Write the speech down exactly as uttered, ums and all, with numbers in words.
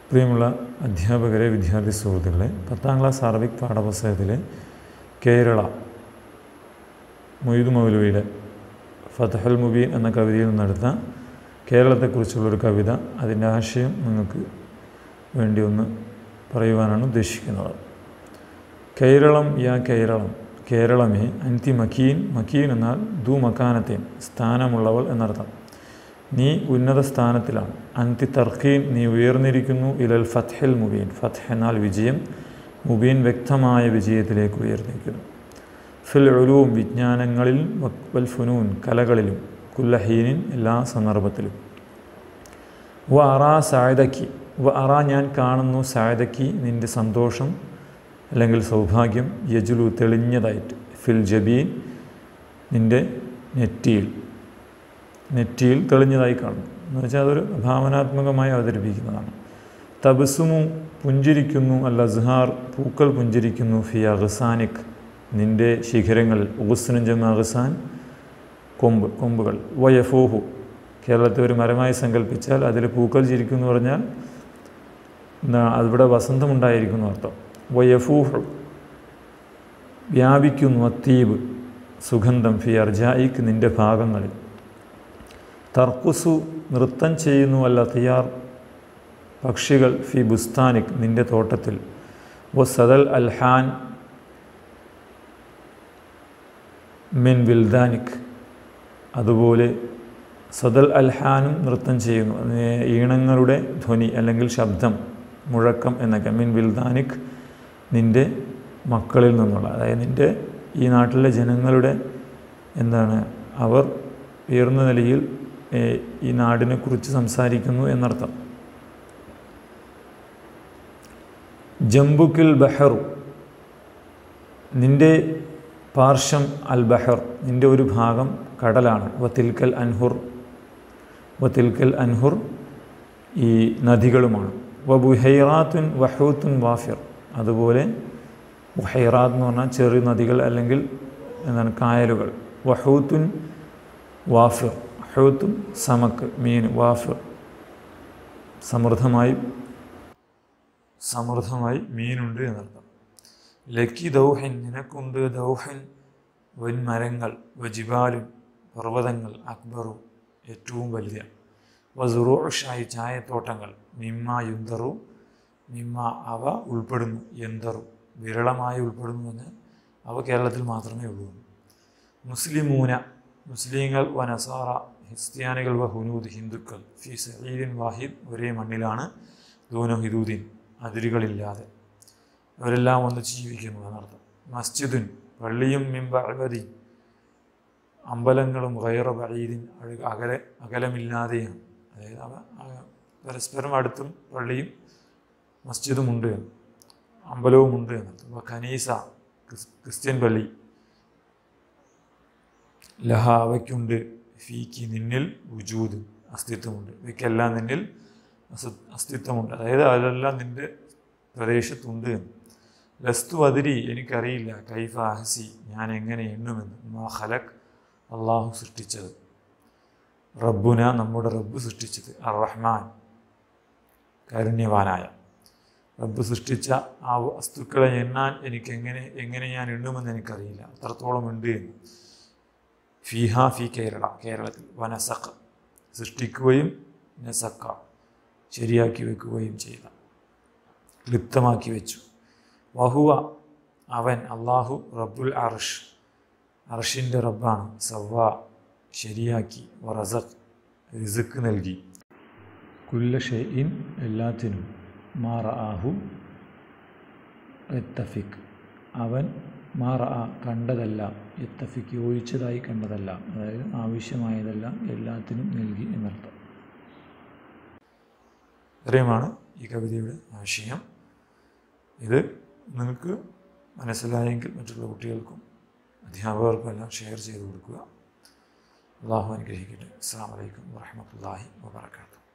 പ്രിയമുള്ള അധ്യാപകരെ, വിദ്യാർത്ഥി സുഹൃത്തുക്കളെ, പത്താം ക്ലാസ് അറബിക് പാഠപുസ്തകത്തിലെ കേരള മൊയ്ദ് മൗലവിയുടെ ഫതഹുൽ മുബീൻ എന്ന കവിതയിൽ നിന്നെടുത്ത കേരളത്തെക്കുറിച്ചുള്ളൊരു കവിത, അതിൻ്റെ ആശയം നിങ്ങൾക്ക് വേണ്ടി ഒന്ന് പറയുവാനാണ് ഉദ്ദേശിക്കുന്നത്. കേരളം യാ കേരളം, കേരളമേ അൻതി മക്കീൻ, മക്കീൻ എന്നാൽ ദു മക്കാനത്തേൻ, സ്ഥാനമുള്ളവൾ എന്നർത്ഥം. നീ ഉന്നത സ്ഥാനത്തിലാണ്. അൻതി തർക്കീൻ, നീ ഉയർന്നിരിക്കുന്നു. ഇലൽ ഫത്ഹിൽ മുബീൻ, ഫത്ഹ് എന്നാൽ വിജയം, മുബീൻ വ്യക്തമായ വിജയത്തിലേക്ക് ഉയർന്നിരിക്കുന്നു. ഫിൽ ഉലൂം, വിജ്ഞാനങ്ങളിൽ, വൽ ഫുനൂൻ, കലകളിലും, കുല്ലഹീനിൻ, എല്ലാ സന്ദർഭത്തിലും. വ അറാ സായദക്കി, വ അറാ ഞാൻ കാണുന്നു, സായദക്കി നിൻ്റെ സന്തോഷം അല്ലെങ്കിൽ സൗഭാഗ്യം, യജുലു തെളിഞ്ഞതായിട്ട്, ഫിൽ ജബീൻ നിൻ്റെ നെറ്റിയിൽ, നെറ്റിയിൽ തെളിഞ്ഞതായി കാണുന്നു എന്ന് വെച്ചാൽ അതൊരു ഭാവനാത്മകമായി അവതരിപ്പിക്കുന്നതാണ്. തബസുമു പുഞ്ചിരിക്കുന്നു, അൽ അസ്ഹാർ പൂക്കൾ പുഞ്ചിരിക്കുന്നു, ഫി അഗ്സാനിക് നിൻ്റെ ശിഖരങ്ങളിൽ, ഉഗ്സുൻ ജമ അഗ്സാൻ കൊമ്പ്, കൊമ്പുകൾ. വയഫൂഹു കേരളത്തെ ഒരു മരമായി സങ്കല്പിച്ചാൽ അതിൽ പൂക്കൾ ചിരിക്കുന്നു എന്ന് പറഞ്ഞാൽ എന്താ, അതിവിടെ വസന്തമുണ്ടായിരിക്കുന്നു അർത്ഥം. വയഫൂഹു വ്യാപിക്കുന്നു, അത്തീബ് സുഗന്ധം, ഫി അർജായിക്ക് നിൻ്റെ ഭാഗങ്ങളിൽ. തർക്കുസു നൃത്തം ചെയ്യുന്നു, അല്ല തിയാർ പക്ഷികൾ, ഫി ബുസ്താനിക് നിൻ്റെ തോട്ടത്തിൽ. വ സദൽ അൽഹാൻ മിൻ വിൽദാനിക് അതുപോലെ സദൽ അൽഹാനും നൃത്തം ചെയ്യുന്നു, ഈണങ്ങളുടെ ധ്വനി അല്ലെങ്കിൽ ശബ്ദം, മുഴക്കം എന്നൊക്കെ. മിൻ വിൽദാനിക് നിൻ്റെ മക്കളിൽ നിന്നുള്ള, അതായത് നിൻ്റെ ഈ നാട്ടിലെ ജനങ്ങളുടെ എന്താണ്, അവർ ഉയർന്ന നിലയിൽ ഈ നാടിനെക്കുറിച്ച് സംസാരിക്കുന്നു എന്നർത്ഥം. ജംബുക്കിൽ ബഹറു നിൻ്റെ പാർശ്വം, അൽ ബഹർ നിൻ്റെ ഒരു ഭാഗം കടലാണ്. വത്തിൽക്കൽ അൻഹുർ, വത്തിൽക്കൽ അൻഹുർ ഈ നദികളുമാണ്. വ ബുഹൈറാത്തുൻ വഹൂത്തുൻ വാഫിർ അതുപോലെ ബുഹൈറാത്ത് എന്ന് പറഞ്ഞാൽ ചെറിയ നദികൾ അല്ലെങ്കിൽ എന്താണ് കായലുകൾ. വഹൂത്തുൻ വാഫിർ, ഹൂത്തും സമക്ക് മീൻ, വാഫിർ സമൃദ്ധമായി സമൃദ്ധമായി മീനുണ്ട് എന്നർത്ഥം. ലക്കി ദൗഹിൻ നിനക്കുണ്ട്, ദൗഹിൻ വൻമരങ്ങൾ, വജിബാലുൻ പർവ്വതങ്ങൾ, അക്ബറു ഏറ്റവും വലിയ, വസുറൂഷായി ചായത്തോട്ടങ്ങൾ, മിമ്മ യുന്തറു മിമ്മ അവ ഉൾപ്പെടുന്നു, യന്തറു വിരളമായി ഉൾപ്പെടുന്നു എന്ന് അവ കേരളത്തിൽ മാത്രമേ ഉള്ളൂ. മുസ്ലിമൂന മുസ്ലിങ്ങൾ, വ നസാറ ക്രിസ്ത്യാനികൾ, വ ഹുനൂദ് ഹിന്ദുക്കൾ, ഫി സഈദിൻ വാഹിദ് ഒരേ മണ്ണിലാണ്, ദൂന ഹിദൂദിൻ അതിരുകളില്ലാതെ അവരെല്ലാം ഒന്ന് ജീവിക്കുന്നു എന്നർത്ഥം. മസ്ജിദുൻ പള്ളിയും, മിൻ ബഅദി അമ്പലങ്ങളും, ഗൈറ ബഈദിൻ അകല അകലമില്ലാതെയാണ്, അതായത് അവ പരസ്പരം അടുത്തും പള്ളിയും മസ്ജിദുമുണ്ട്, അമ്പലവുമുണ്ട് എന്നർത്ഥം. വ കനീസ ക്രിസ്ത്യൻ പള്ളി, ലഹ അവയ്ക്കുണ്ട്, ഫീക്ക് നിന്നിൽ, വുജൂദ് അസ്തിത്വമുണ്ട്, ഇവയ്ക്കെല്ലാം നിന്നിൽ അസ്തിത്വമുണ്ട്, അതായത് അതെല്ലാം നിൻ്റെ പ്രദേശത്തുണ്ട് എന്ന്. ലസ്തു അതിരി എനിക്കറിയില്ല, കൈഫ അഹസി ഞാൻ എങ്ങനെ എണ്ണുമെന്ന്, മാ ഖലഖ് അള്ളാഹു സൃഷ്ടിച്ചത്, റബ്ബുന നമ്മുടെ റബ്ബ് സൃഷ്ടിച്ചത്, അർ റഹ്മാൻ കാരുണ്യവാനായ റബ്ബ് സൃഷ്ടിച്ച ആ വസ്തുക്കളെ എണ്ണാൻ എനിക്കെങ്ങനെ എങ്ങനെ ഞാൻ എണ്ണുമെന്ന് എനിക്കറിയില്ല, അത്രത്തോളം ഉണ്ട് എന്ന്. ഫിഹ ഫി കേരള കേരളത്തിൽ, വനസഖ് സൃഷ്ടിക്കുകയും, നസക്ക ശരിയാക്കി വെക്കുകയും ചെയ്ത, ക്ലിപ്തമാക്കി വെച്ചു. വഹുവ അവൻ, അള്ളാഹു, റബ്ബുൽ അർഷ് അർഷിൻ്റെ റബ്ബാണ്, സവ്വ ശരിയാക്കി, വറസഖ് റിസ്ക് നൽകി, കുല്ല ഷൈഇൻ എല്ലാത്തിനും, മാ റആഹു യത്തഫിക് അവൻ, മാ റഅ കണ്ടതല്ല, യത്തഫിക് യോജിച്ചതായി കണ്ടതല്ല, അതായത് ആവശ്യമായതെല്ലാം എല്ലാത്തിനും നൽകി എന്നർത്ഥം. ഇത്രയുമാണ് ഈ കവിതയുടെ ആശയം. ഇത് നിങ്ങൾക്ക് മനസ്സിലായെങ്കിൽ മറ്റുള്ള കുട്ടികൾക്കും അധ്യാപകർക്കും എല്ലാം ഷെയർ ചെയ്ത് കൊടുക്കുക. അല്ലാഹു അനുഗ്രഹിക്കട്ടെ. അസ്സലാമു അലൈക്കും വറഹ്മത്തുള്ളാഹി വബറകാതുഹു.